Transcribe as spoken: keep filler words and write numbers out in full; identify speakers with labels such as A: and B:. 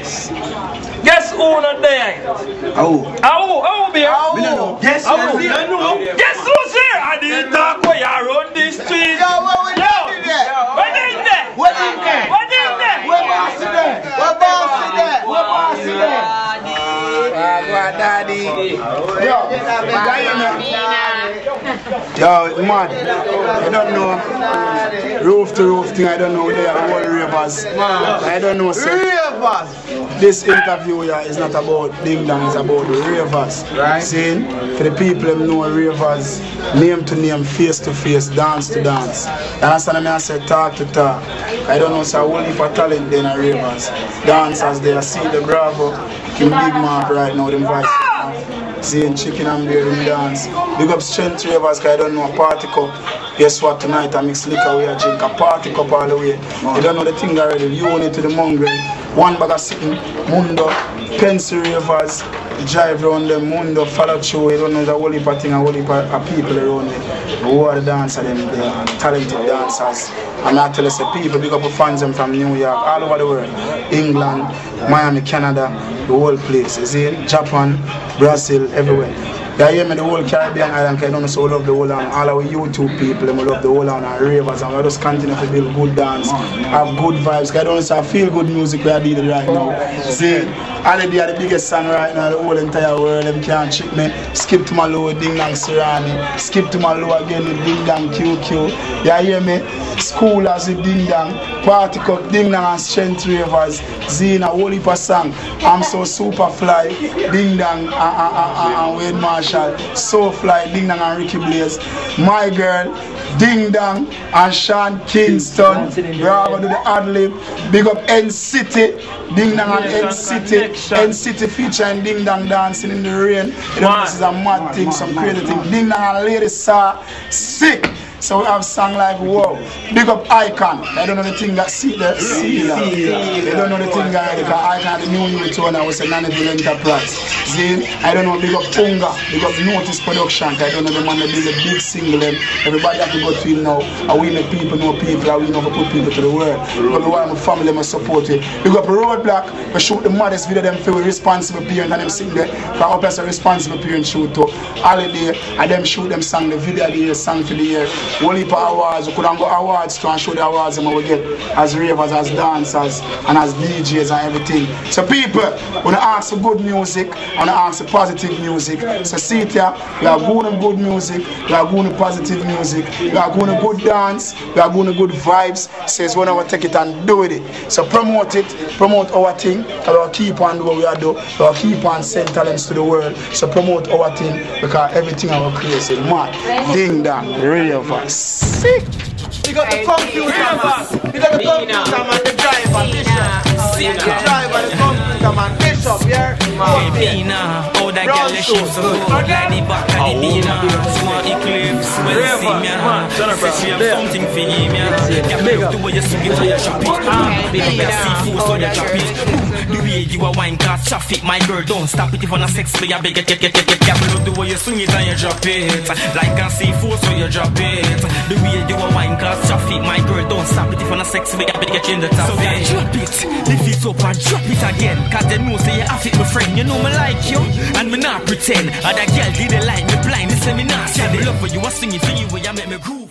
A: Yes. Guess who not there?
B: Oh.
A: Oh, oh, beer.
B: Oh. Guess
A: who?
B: Oh.
A: Guess who's here? I didn't talk where you run this street.
C: Yo, what we doing there?
A: What is that?
C: What is that?
A: What is that?
C: What boss is that? What boss is that? What boss is that?
B: Daddy. Yo, Yo, man, I don't know. Roof to roof thing, I don't know. They are all ravers. I don't know, sir.
C: Ravers.
B: This interview here is not about ding dong, it's about the ravers.
C: Right.
B: See, for the people who know ravers, name to name, face to face, dance to dance. And that's what I say, talk to talk. I don't know, so a whole heap of talent in the ravers. Dancers there, see the Bravo, King Big Mark right now, them voice. Seeing Chicken and Beer in dance. Big up Strength Ravers, because I don't know a party cup. Guess what, tonight I mix liquor, we are drink a party cup all the way. You don't know the thing already, you own it to the mongrel. One bag of sitting, Mundo, Pencil Ravers, drive around them, Mundo, follow through. You don't know the whole heap of thing, a whole heap of people around me. Who are the dancers, them, the talented dancers. And I tell us the people, big up the fans them from New York, all over the world. England, Miami, Canada, the whole place. You see, Japan, Brazil, everywhere. Yeah, hear me, the whole Caribbean island, I don't know, so love the whole land. All our YouTube people, them love the whole land and ravers, and we just continue to build good dance, have good vibes. I don't know, so I feel good music we are doing right now. See, Holiday are the biggest song right now, the whole entire world, them can't trick me. Skip to my low, Ding Dong Sirani. Skip to my low again with Ding Dong Q Q. Yeah, hear me? Schoolers with Ding Dong, Party Cup, Ding Dong and Strength Ravers, Zina, whole heap of song. I'm so super fly, Ding Dong and, and, and, and Wade Marshall, So Fly, Ding Dong and Ricky Blaze, My Girl, Ding Dong and Sean Kingston, Bravo to the ad-lib, big up N-City, Ding Dong and N-City, N-City featuring Ding Dong dancing in the rain. You know, this is a mad thing, some crazy thing. Ding Dong and Lady Saw, sick. So we have song like wow. Big up Icon. I don't know the thing that see the see that. They don't know the thing that because Icon the new unit one I was a Naneville Enterprise. See? I don't know big up Tunga, big up Notice Production. I don't know the man that did the big single them. Everybody have to go to him now. And we make people know people and we know we put people to the world. But we want my family to support it. Big up Roadblock, we shoot the maddest video them feel responsible parent and them sing there. For our person responsible parent shoot to Holiday and them shoot them song the video of the year, song for the year. Whole heap of awards, we couldn't go awards to and show the awards and we get as ravers, as dancers, and as D Js and everything. So people, when I ask for good music, when I ask for positive music, so see it here, we are going to good music, we are going to positive music, we are going to good dance, we are going to good vibes, says when I take it and do with it. So promote it, promote our thing, and we'll keep on doing what we are doing, we'll keep on sending talents to the world, so promote our thing, because everything our creation, man, ding dong, ravers. Sick!
C: We got the computer man. We got the computer man, the driver, Bishop. The driver, the computer man, Bishop, yeah?
D: Bina, how that girl is so good. Like the back of the Bina. Small eclipse, when you see me. Say she have something for him, yeah. Can't make up the way you swing it or you chop it. Big up your seafood so you chop it. The way you a wine cause traffic, my girl, don't stop it if on a sex play, I beg get get get get get. Can't look the way you swing it and you drop it. Like a seafood so you drop it. The way you a wine cause traffic, my girl, don't stop it if on a sex play, I beg get you in the top. So then drop it, lift it up and drop it again. Cause they know say you have it, my friend. You know me like you, and me not pretend. And that girl didn't like me blind, they say me not. See the love for you, I sing it for you, where you make me groove.